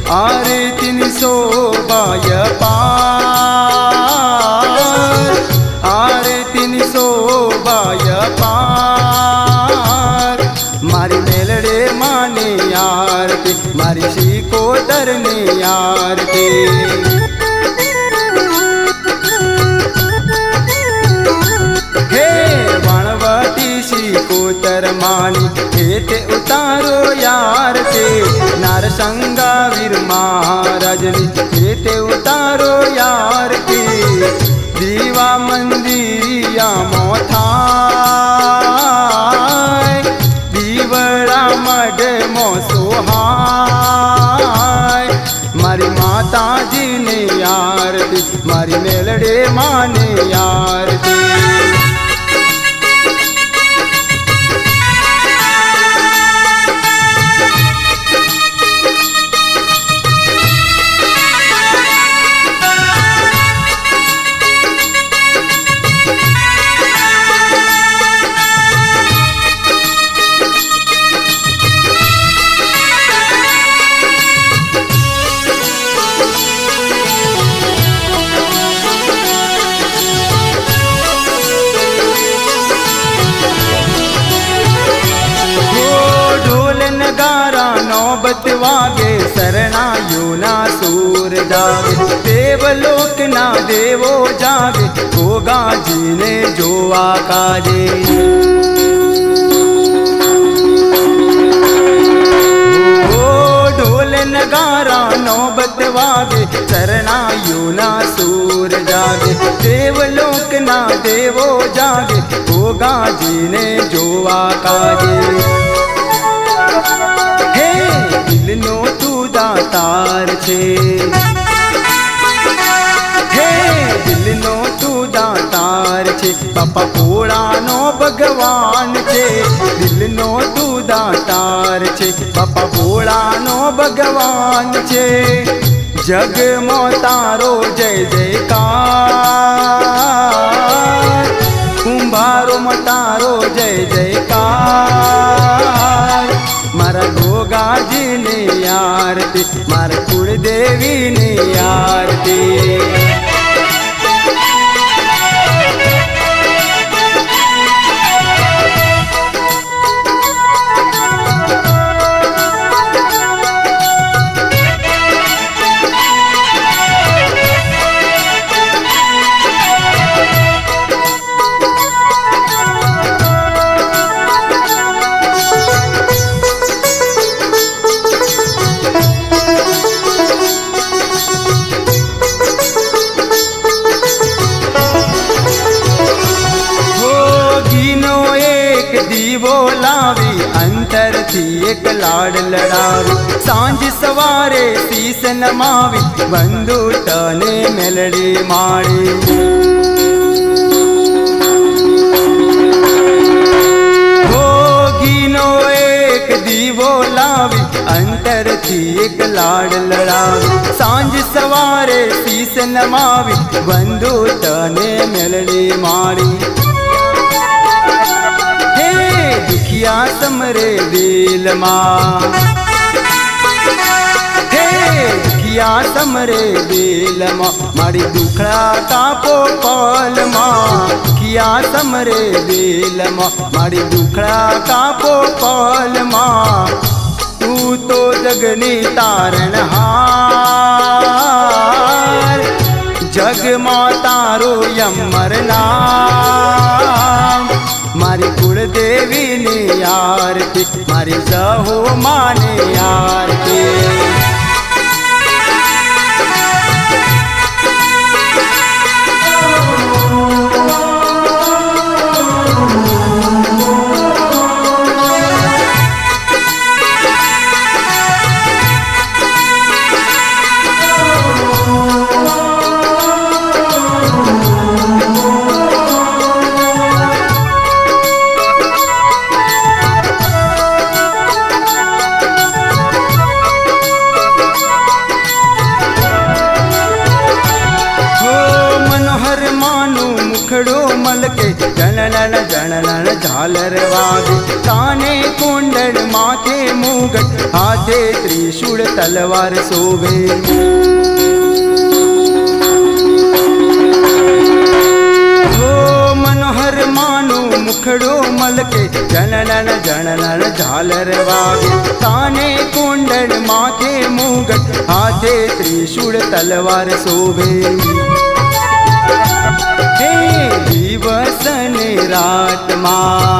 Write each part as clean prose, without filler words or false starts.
आरतीन शोभाय पार, आरतीन शोभाय पार। मारी मेलड़े माने आरती, मारी शिकोतर ने आरती। हे वणवती शिकोतर मानी हेते उतारो यार ते। नारसंगा वीर महाराज हेते उतारो यार के। दीवा मंदिरिया मोथाय, दीवड़ा मड मोसोहाय। मारी माता जी ने आरती, मारी मेलड़े माने आरती। नौबत वागे शरणायो ना सूर जागे। देवलोक ना देवो जागे, गोगा जी ने जो आकाजे। ओ ढोल नगारा नौबत वागे शरणायो ना सूर जागे। देवलोक ना देवो जागे, गोगा जी ने जो आकाजे। दिलनो तू दातार छे, हे दिलनो तू दातार छे। बापा भोळानो भगवान छे, दिलनो तू दातार छे। बापा भोळानो भगवान छे। जग मो तारो जय जयकार, कुंभारो मो तारो जय जयकार। मारा गोगा जी ने आरती, मारा कुलदेवी ने आरती। अंतर थी एक लाड लड़ावी, सांझ सवारे शीस नमावी। बंधु तने मेलड़ी माड़ी, होगीनो एक दीवो लावी। अंतर थी एक लाड लड़ावी, सांझ सवारे शीस नमावी। बंधु तने मेलड़ी माड़ी। दुखिया समरे दिल माँ, हे दुखिया समरे दिल माँ। मारी दुखड़ा कापो पल माँ, दुखिया समरे दिल माँ। मारी दुखड़ा कापो पल माँ। तू तो जगनी तारणहार, जग माँ तारो यमर नाम। मारी कुलदेवी ने आरती, मारी सहो माने आरती। जनलन जनलन झालर वागे, काने कुंडल माथे मुगट हाथे त्रिशूल तलवार शोभे। मनोहर मानो मुखड़ो मलके जननन जननन झालर वागे। काने कुंडल माथे मुगट हाथे त्रिशूल तलवार शोभे। हे दिवस ने रात मां,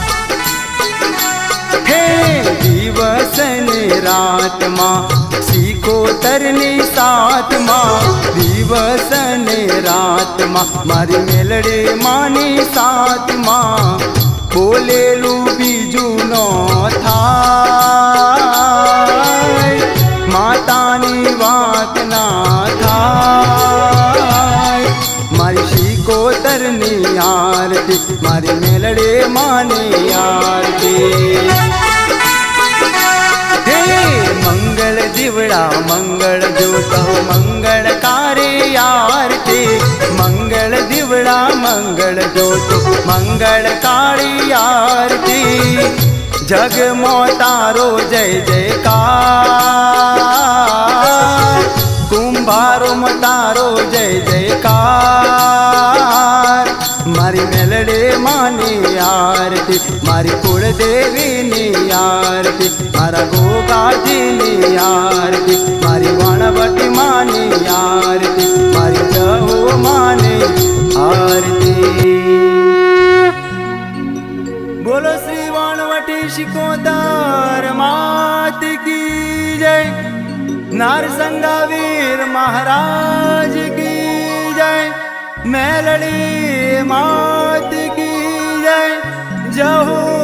हे दिवस ने रात मां सिकोतरनी साथ मां। दिवस ने रात मां मारी मेलडे मानी साथ मां। बोलेलू बीजू नो थाय मातानी वात ना थाय। मारी सिकोतरनी आरती मारी मेलडे मानी आरती। मंगल दिवड़ा मंगल जोतो मंगलकारी आरती। मंगल दिवड़ा मंगल जोतो मंगलकारी आरती। जग मोतारो जय जयकार। कुंभारो मोतारो जय जयकार। मारी मेलडे मानी आरती मारी कुलदेवी नी आरती। मारा गोगाजी नी आरती मारी वाणवटी मानी आरती। मारी जहो मानी आरती। बोलो श्री वाणवटी शिकोतर मात की जय। नारसंगा वीर महाराज की जय। मेलडी मात की जय। जहो